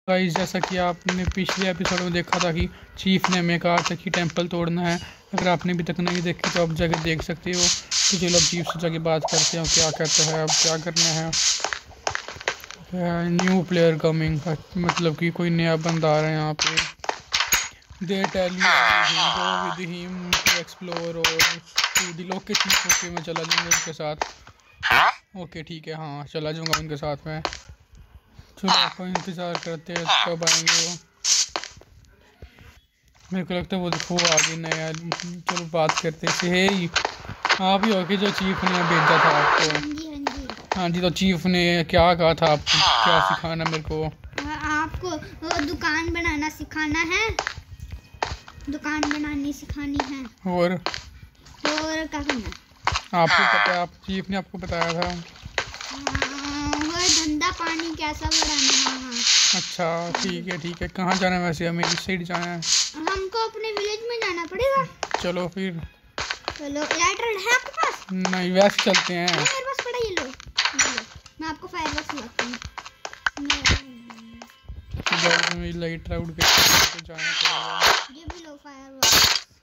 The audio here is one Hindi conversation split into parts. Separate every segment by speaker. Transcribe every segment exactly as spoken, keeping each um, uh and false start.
Speaker 1: गाइस जैसा कि आपने पिछले एपिसोड में देखा था कि चीफ ने हमें कहा था कि टेंपल तोड़ना है। अगर आपने अभी तक नहीं देखी तो आप जाके देख सकते हो। तो चलो अब चीफ से जाके बात करते हैं क्या कहते हैं, अब क्या करना है। न्यू प्लेयर कमिंग, मतलब कि कोई नया बंदा आ रहा है यहाँ पे। They tell you go with him to explore और टू द लोकेशन। ओके मैं चला जाऊँगा उनके साथ। ओके ठीक है, हाँ चला जाऊँगा उनके साथ में। चलो आपको इंतज़ार करते हैं कब आएंगे वो। मेरे को लगता है वो देखो वो आगे नया। चलो बात करते हैं। हे आप ही हो कि जो चीफ ने भेजा था आपको?
Speaker 2: हाँ जी हाँ जी
Speaker 1: हाँ जी, तो चीफ ने क्या कहा था आपको, क्या सिखाना मेरे को?
Speaker 2: आपको दुकान बनाना सिखाना है, दुकान बनानी सिखानी है।
Speaker 1: और
Speaker 2: और क्या करना है?
Speaker 1: आपको पता है, आप चीफ ने आपको बताया था।
Speaker 2: धंधा पानी कैसा बढ़ाना है। हाँ
Speaker 1: अच्छा ठीक है ठीक है। कहाँ जाना है वैसे? हमें इस साइड जाना है।
Speaker 2: हमको अपने विलेज में जाना पड़ेगा।
Speaker 1: चलो फिर।
Speaker 2: चलो लाइटर है आपके पास?
Speaker 1: नहीं वैसे चलते हैं।
Speaker 2: मेरे पास पड़ा, ये लो, ये लो। मैं आपको फायरवर्क्स लगाता हूँ।
Speaker 1: हमें लाइटर आउट करके जाना पड़ेगा।
Speaker 2: ये भी लो फायरवर्क्स।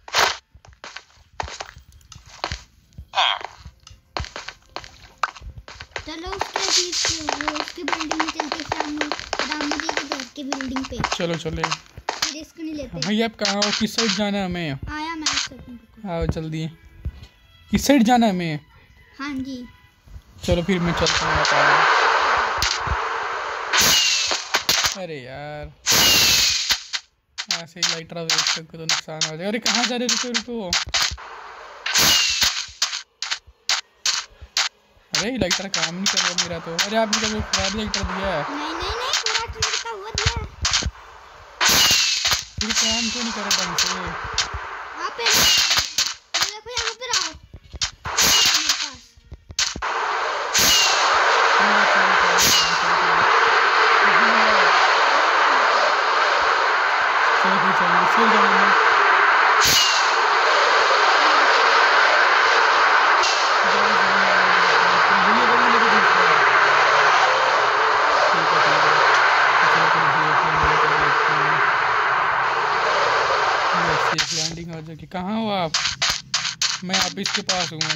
Speaker 2: चलो उसके वो उसकी बिल्डिंग में चलते सामने राम जी के घर की बिल्डिंग पे।
Speaker 1: चलो चले।
Speaker 2: रिस्क नहीं लेते।
Speaker 1: भैया आप कहाँ हो, किस साइड जाना है हमें?
Speaker 2: आया मैं इस
Speaker 1: आओ जल्दी। किस साइड जाना है हमें?
Speaker 2: हाँ जी
Speaker 1: चलो फिर मैं चलता हूँ। अरे यार ऐसे लाइटर वेस्ट करके तो नुकसान हो जाएगा। अरे कहाँ जा रहे? रुको रुको। अरे लाइटर काम नहीं कर रहा मेरा तो। अरे आपने तो खराब लाइटर दिया है।
Speaker 2: नहीं नहीं नहीं पूरा टूटा हुआ दिया है।
Speaker 1: फिर काम क्यों नहीं कर रहा ढंग से?
Speaker 2: आप देखो यहाँ पे आओ मेरे पास।
Speaker 1: चलो चलो फिर जाऊँगा। लैंडिंग हो जाएगी। कहाँ हो आप? मैं आप इसके पास हूँ।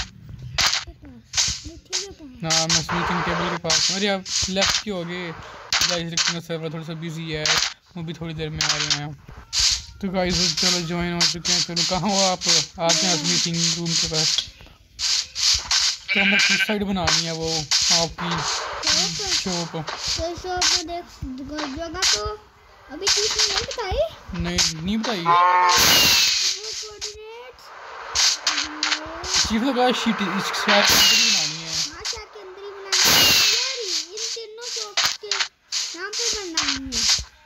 Speaker 1: हाँ मैं स्लीपिंग टेबल के पास हूँ। अरे आप लेफ्ट क्यों हो गए? गाइस सर्वर थोड़ा सा बिजी है, वो भी थोड़ी देर में आ रहे हैं। तो गाइस चलो ज्वाइन हो चुके हैं। चलो कहाँ हो आप? आते हैं मीटिंग रूम के पास। तो हमें किस साइड बनानी है वो आपकी शॉप?
Speaker 2: तो शॉप में देख जगह तो अभी चीफ ने नहीं बताई।
Speaker 1: नहीं नहीं बताई। चीफ ने कहा शीट इस शहर के अंदर ही बनानी है।
Speaker 2: हाँ शहर के अंदर ही बनानी है यार। इन तीनों शॉप्स के नाम पे बनानी है।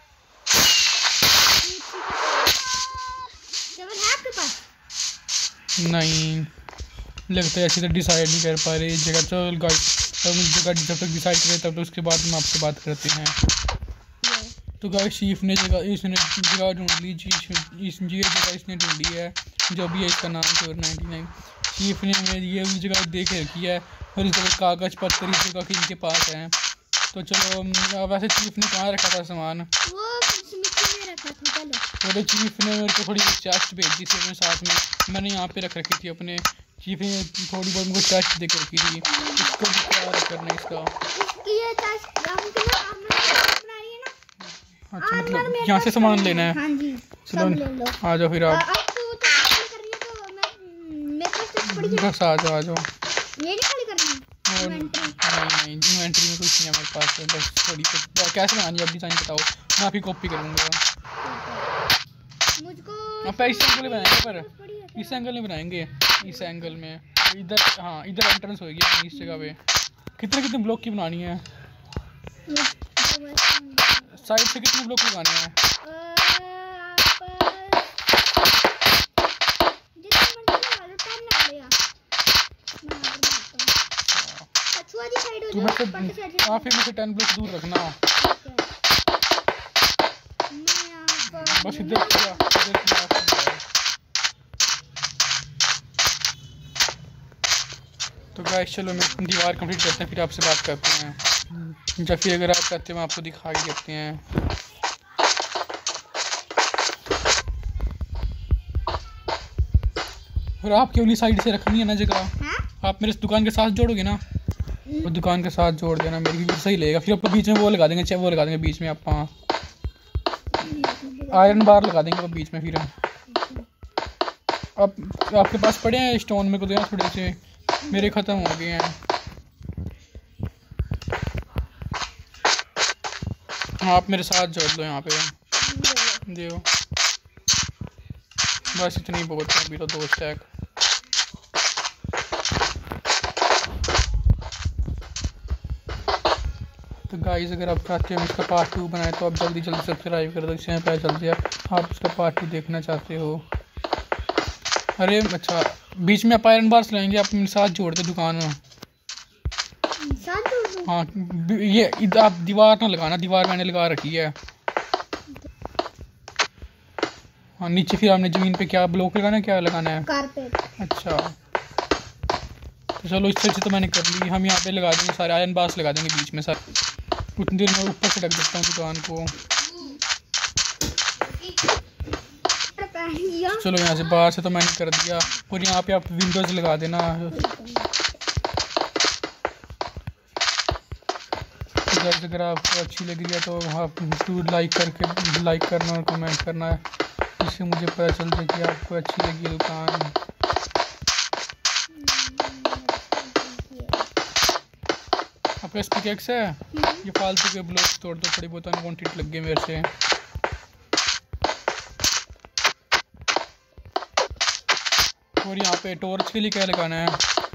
Speaker 2: केवल है आपके पास?
Speaker 1: नहीं लगता है ऐसे तो डिसाइड नहीं कर पा रहे इस जगह। चल गाइस अब जगह जब तक डिसाइड करें तब तो उसके बाद हम आपसे बात करते हैं। तो गाइस चीफ ने जगह इसने जगह ढूंढ ली। इस ये जगह इसने ढूंढी है जो भी है इसका नाम फोर नाइन्टी नाइन। चीफ ने हमें ये जगह देख रखी है और इस जगह कागज़ पत्थर इस जगह के इनके पास है। तो चलो वैसे चीफ ने कहाँ रखा था सामान?
Speaker 2: वो मिट्टी में रखा था। चलो
Speaker 1: तो चीफ ने मेरे को थोड़ी चेस्ट भेजी थी अपने साथ में, मैंने यहाँ पे रख रखी थी अपने। चीफ ने थोड़ी बहुत मुझे चेस्ट दे रखी थी। इसको भी क्या करना है इसका?
Speaker 2: ये चेस्ट हम कितना हमने बना रही है ना।
Speaker 1: अच्छा मतलब यहाँ से सामान लेना है।
Speaker 2: हाँ जी
Speaker 1: चलो
Speaker 2: ले लो।
Speaker 1: आ जाओ फिर आप।
Speaker 2: अब तू तो खाली कर रही है तो मैं मेरे पास चेस्ट पड़ी है।
Speaker 1: बस आ जाओ आ जाओ।
Speaker 2: ये नहीं खाली करनी है इन्वेंटरी?
Speaker 1: नहीं नहीं इन्वेंटरी में कुछ नहीं है मेरे पास। बस थोड़ी कुछ कैसे बनानी है अब डिज़ाइन बताओ, मैं आपकी कॉपी करूँगा।
Speaker 2: मुझको
Speaker 1: आप इस एंगल में बनाएंगे, पर इस एंगल में बनाएंगे। इस एंगल में इधर, हाँ इधर एंट्रेंस होगी अपनी इस जगह पे। कितने कितने ब्लॉक की बनानी है? साइड से कितने ब्लॉक लगाने हैं? तुम्हें तो काफी मुझे टेन ब्लॉक दूर रखना। बस इधर किया, इधर किया। तो गाइस चलो मैं दीवार कंप्लीट करते हैं फिर आपसे बात करते हैं। या फिर अगर आप चाहते हो हम आपको दिखा के देते हैं। और आपकी वाली साइड से रखनी है ना जगह, आप मेरे दुकान के साथ जोड़ोगे ना, वो दुकान के साथ जोड़ देना, मेरी भी सही लगेगा। फिर आपको बीच में वो लगा देंगे, चाहे वो लगा देंगे बीच में, आप आयरन बार लगा देंगे वो बीच में। फिर अब आपके पास पड़े हैं स्टोन, मेरे को देना थोड़े से, मेरे ख़त्म हो गए हैं। हाँ आप मेरे साथ जोड़ दो यहाँ पे, देखो बस इतनी बहुत है अभी तो, दो स्टैक। तो गाइस अगर आप चाहते हो इसका पार्ट टू बनाए तो आप जल्दी जल्दी सब्सक्राइब कर दो, इससे पता चलते हैं आप इसका पार्ट टू देखना चाहते हो। अरे अच्छा, बीच में आप आयरन बार्स लाएंगे, आप मेरे साथ जोड़ दो दुकान में। हाँ ये आप दीवार ना लगाना, दीवार मैंने लगा रखी है। हाँ नीचे फिर आपने ज़मीन पे क्या ब्लॉक लगाना है, क्या लगाना है?
Speaker 2: कारपेट। अच्छा
Speaker 1: तो चलो इस तरह से तो मैंने कर ली। हम यहाँ पे लगा देंगे सारे आयरन बार्स लगा देंगे बीच में सारे। उतनी देर में ऊपर से ढक देता हूँ दुकान को। चलो यहाँ से बाहर से तो मैंने कर दिया, और यहाँ पे आप विंडोज़ लगा देना। अगर आपको अच्छी लग रही है तो आप टू लाइक करके लाइक करना और कमेंट करना है, जिससे मुझे पता चल जाए कि आपको अच्छी लगी दुकान। आपका इस पिकेक्स है, ये फालतू के ब्लॉक्स तोड़ दो, थोड़ी बहुत अनवांटेड लग गए मेरे से। और यहाँ पे टॉर्च के लिए क्या लगाना है?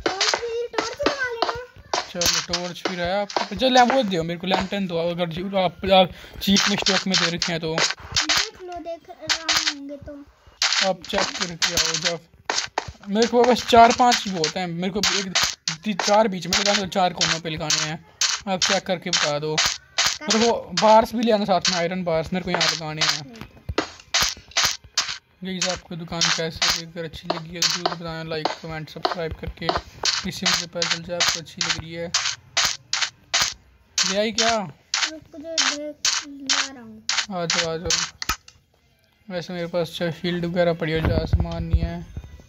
Speaker 1: चलो टॉर्च भी है आपको, चलो वो दो मेरे को, लैंटर्न दो अगर आप, आप चीप में स्टॉक में दे रखे हैं तो।
Speaker 2: देख लो, देख रहा होंगे तो
Speaker 1: आप चेक करके आओ। जब मेरे को बस चार पांच ही बहुत हैं, मेरे को एक चार बीच में लगाने, चार कोनों पे लगाने हैं, आप चेक करके बता दो। और वो बार्स भी ले आना साथ में, आयरन बार्स मेरे को यहाँ लगाने हैं। यही आपको दुकान कैसे अगर अच्छी लगी है तो जरूर बताना, लाइक कमेंट सब्सक्राइब करके, इससे मुझे पता चल जाए आपको अच्छी लग रही है। ले आई क्या? आ जाओ आ जाओ। वैसे मेरे पास शील्ड वगैरह पड़ी है, ज़्यादा सामान नहीं है।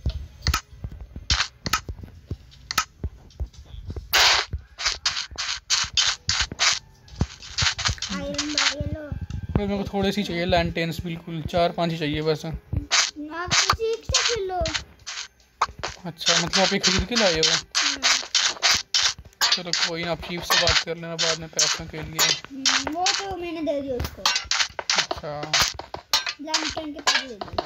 Speaker 1: मेरे को थोड़ी सी चाहिए लैंटेन्स, बिल्कुल चार पांच ही चाहिए बस।
Speaker 2: आप सीख से खेल लो।
Speaker 1: अच्छा मतलब आप ये खरीद के लाए हो? चलो कोई ना, आप चीफ से बात कर लेना बाद में पैसों के लिए।
Speaker 2: वो तो मैंने दे दिया उसको।
Speaker 1: अच्छा
Speaker 2: लैंटर्न के पैसे दे दिए।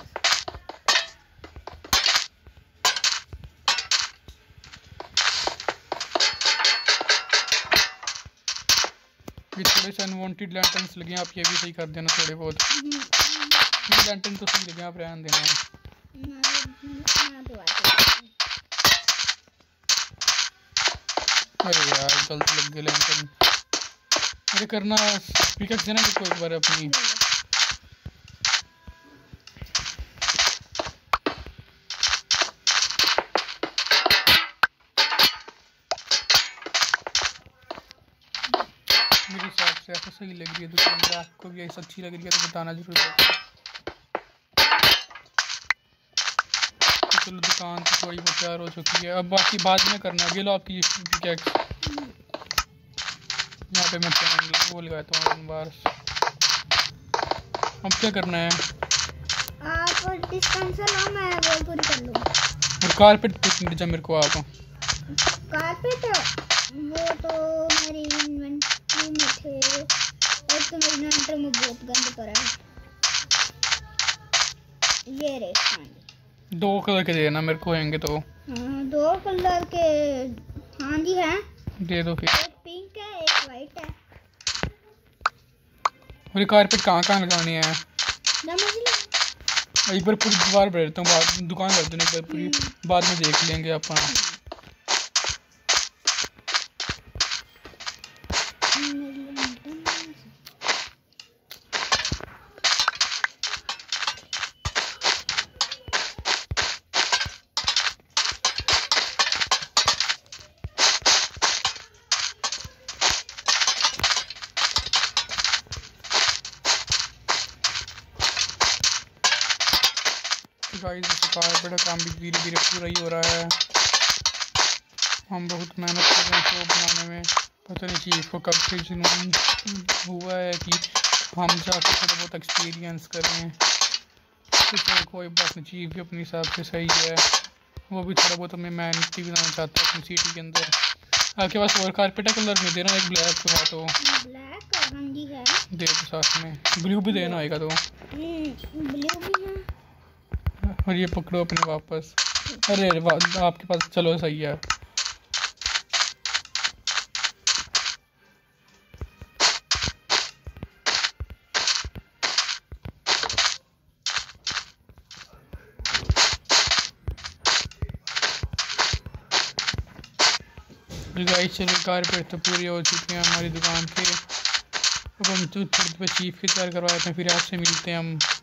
Speaker 1: ये थोड़े से अनवांटेड लैंटर्न्स लगे, आप ये भी सही कर देना थोड़े बहुत। ये लैंटर्न तो सही लगे, आप रहने देना। अरे यार गलत लग गए लैंटर्न। अरे करना पिकअप देना मेरे को एक बार अपनी। मेरे हिसाब से ऐसा सही लग रही है दुकान, आपको भी ऐसा अच्छी लग रही है तो बताना जरूर। चलो दुकान तो थोड़ी बहुत तैयार हो चुकी है, अब बाकी बाद में करना है। ये लो आपकी पिकैक्स, यहाँ पे मैं वो लगाता हूँ बार। अब क्या करना है?
Speaker 2: आप डिस्टेंस लो, मैं वो पूरी कर लूँ।
Speaker 1: और कारपेट दीजिए मेरे को आप।
Speaker 2: कारपेट वो तो मेरी इन्वेंटरी में थे, और तो मेरी इन्वेंटरी में बहुत गंद पड़ा है। ये रे
Speaker 1: दो कलर के देना मेरे को होंगे तो।
Speaker 2: हाँ दो कलर के, हाँ जी हैं,
Speaker 1: दे दो फिर।
Speaker 2: एक पिंक है एक वाइट है।
Speaker 1: और ये कारपेट कहाँ कहाँ लगानी है? एक बार पूरी दीवार पर रहता हूँ, बाद दुकान कर देने एक बार पूरी, बाद में देख लेंगे अपन। गाइस कारपेट का काम भी धीरे धीरे पूरा ही हो रहा है। हम बहुत मेहनत कर रहे हैं इसको बनाने में। पता नहीं चीज़ को कब से जुनून हुआ है कि हम जाकर थोड़ा बहुत एक्सपीरियंस करें। तो चलो कोई बात नहीं, चीज़ भी अपने हिसाब से सही है। वो भी थोड़ा बहुत हमें मेहनती बनाना चाहता है अपनी सिटी के अंदर। आपके पास और कारपेट है कलर में देना, एक ब्लैक तो है तो
Speaker 2: ब्लैक हाँ जी है,
Speaker 1: दे दो साथ में। ब्लू भी देना होगा तो
Speaker 2: ब्लू भी है।
Speaker 1: और ये पकड़ो अपने वापस। अरे आपके पास, चलो सही है। गाइस चलो कारपेट तो पूरी हो चुकी हैं हमारी दुकान पे। अब हम तो थोड़ी देर चीफ की तैयार करवाते हैं, फिर आपसे मिलते हैं हम।